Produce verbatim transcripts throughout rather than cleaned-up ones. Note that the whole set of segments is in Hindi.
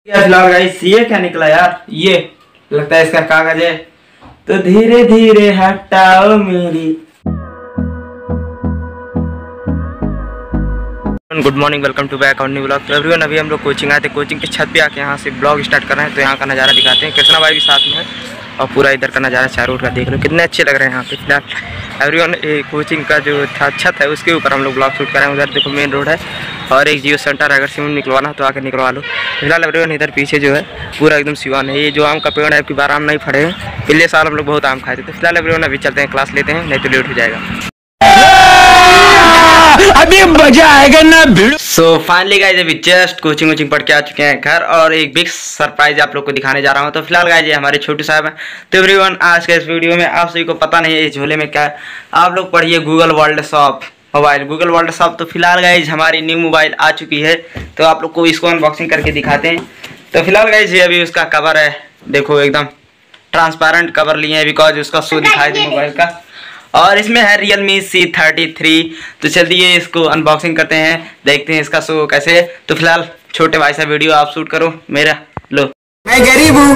फिलहाल गाइस ये क्या निकला यार, ये लगता है इसका कागज है। तो धीरे धीरे हटाओ मेरी। Good morning, welcome to back और न्यू ब्लॉग। तो एवरीवन अभी हम लोग कोचिंग आए थे, कोचिंग के छत पे आके यहाँ से ब्लॉग स्टार्ट कर रहे हैं। तो यहाँ का नज़ारा दिखाते हैं, कृष्णा भाई भी साथ में है और पूरा इधर का नज़ारा चारों ओर का देख लो कितने अच्छे लग रहे हैं यहाँ पे। फिलहाल एवरीवन कोचिंग का जो छत है उसके ऊपर हम लोग ब्लॉग शूट कर रहे हैं। उधर देखो मेन रोड है और एक जियो सेंटर, अगर सिम निकलवाना तो आकर निकलवा लो। फिलहाल एवरीवन इधर पीछे जो है पूरा एकदम सिवान है। ये जो आम का पेड़ है, आपकी बार आम नहीं फड़े हैं, पिछले साल हम लोग बहुत आम खाए थे। तो फिलहाल एवरीवन अभी चलते हैं, क्लास लेते हैं, नहीं तो लेट हो जाएगा। अभी मजा आएगा ना भिड़। सो फाइनली गाइस अभी जस्ट कोचिंग वोचिंग पढ़ के आ चुके हैं घर और एक बिग सरप्राइज आप लोग को दिखाने जा रहा हूँ। तो फिलहाल गाइस ये हमारे छोटू साहब हैं। तो एवरीवन आज के इस वीडियो में आप सभी को पता नहीं है इस झोले में क्या है। आप लोग पढ़िए Google world shop mobile, Google world shop. तो फिलहाल गाइस हमारी न्यू मोबाइल आ चुकी है, तो आप लोग को इसको अनबॉक्सिंग करके दिखाते हैं। तो फिलहाल गाइस ये अभी उसका कवर है, देखो एकदम ट्रांसपेरेंट कवर लिए हैं बिकॉज उसका शो दिखाई दे मोबाइल का। और इसमें है रियलमी सी थर्टी थ्री। तो चलिए इसको अनबॉक्सिंग करते हैं, देखते हैं इसका शो कैसे है। तो फिलहाल छोटे भाई सा वीडियो आप शूट करो मेरा। लो मैं गरीब हूँ,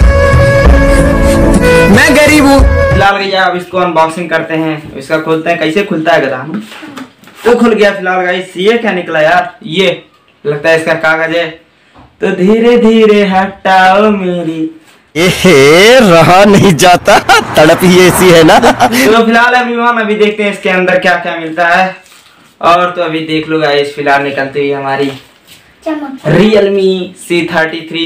मैं गरीब हूँ। फिलहाल भैया अब इसको अनबॉक्सिंग करते हैं, इसका खोलते हैं। कैसे खुलता है गधा? तो खुल गया। फिलहाल गाइस ये क्या निकला यार, ये लगता है इसका कागज है। तो धीरे धीरे हटाओ मेरी, ये रहा नहीं जाता, तड़प ही ऐसी है ना। तो फिलहाल एवरीवन अभी देखते हैं इसके अंदर क्या क्या मिलता है। और तो अभी देख लो गाइस, फिलहाल निकलती हुई हमारी रियलमी सी थर्टी थ्री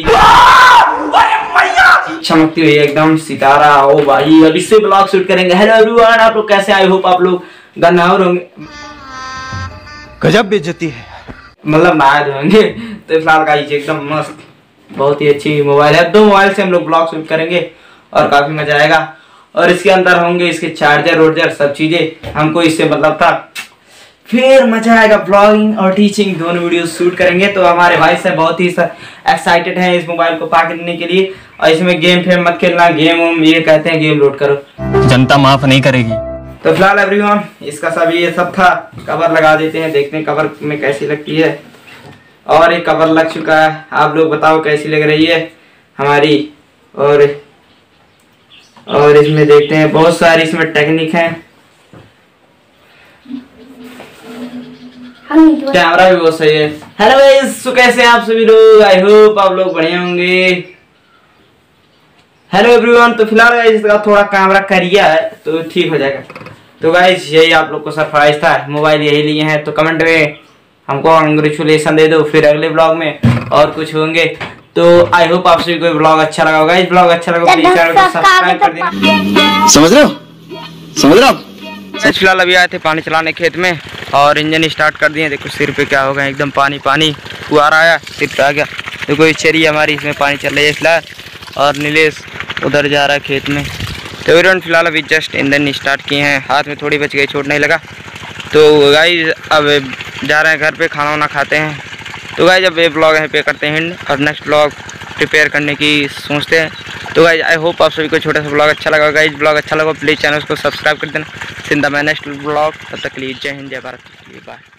चमकती हुई एकदम सितारा। ओ भाई अब इससे ब्लॉग शूट करेंगे। हेलो एवरीवन, आप लोग कैसे? आई होप आप लोग गन्नावर होंगे। गजब बेइज्जती है, मतलब नहाए धोएंगे। तो फिलहाल गाइस एकदम मस्त, बहुत ही अच्छी मोबाइल है। दो मोबाइल से हम लोग ब्लॉग शूट करेंगे और काफी मजा आएगा। और इसके अंदर होंगे इसके चार्जर वार्जर सब चीजें, हमको इससे मतलब था। फिर मजा आएगा, ब्लॉगिंग और टीचिंग दोनों वीडियो शूट करेंगे। तो हमारे भाई साहब बहुत ही एक्साइटेड हैं इस मोबाइल को पकड़ने के लिए। और इसमें गेम फेम मत खेलना, गेम उम ये कहते हैं गेम लोड करो, जनता माफ नहीं करेगी। तो फिलहाल एवरीवन इसका सब ये सब था। कवर लगा देते हैं, देखते हैं कवर में कैसी लगती है। और एक कवर लग चुका है, आप लोग बताओ कैसी लग रही है हमारी। और और इसमें देखते हैं बहुत सारी इसमें टेक्निक है, कैमरा भी बहुत सही है। हेलो गाइस, सो कैसे हैं आप सभी लोग? आई होप आप लोग बढ़िया होंगे। हेलो एवरीवन, तो फिलहाल गाइस इसका थोड़ा कैमरा करिया है तो ठीक हो जाएगा। तो गाइस यही आप लोग को सरप्राइज था, मोबाइल यही लिए हैं। तो कमेंट में हमको कांग्रेचुलेशन दे दो, फिर अगले ब्लॉग में और कुछ होंगे। तो आई होप आप सभी को ब्लॉग अच्छा लगा होगा। इस ब्लॉग अच्छा लगा प्लीज चैनल को सब्सक्राइब कर देना। समझ रहे हो, समझ रहे हो। फिलहाल अभी आए थे पानी चलाने खेत में और इंजन स्टार्ट कर दिए। देखो सिर पे क्या होगा, एकदम पानी पानी फुहारा आया, सिर पे आ गया। देखो ये चरी हमारी, इसमें पानी चल रही है फिलहाल। और नीलेश उधर जा रहा है खेत में। तो एवरीवन फिलहाल अभी जस्ट इंजन स्टार्ट किए हैं, हाथ में थोड़ी बच गई, चोट नहीं लगा। तो गाइस अब जा रहे हैं घर पे, खाना वाना खाते हैं। तो गाइस अब ये ब्लॉग यहाँ पे करते हैं एंड और नेक्स्ट ब्लॉग प्रिपेयर करने की सोचते हैं। तो गाइस आई होप आप सभी को छोटा सा ब्लॉग अच्छा लगा। गाइस ब्लॉग अच्छा लगा प्लीज़ चैनल को सब्सक्राइब कर देना। सिंधा मैं नेक्स्ट ब्लॉग, तब तक के लिए जय हिंद जय भारत, बाय।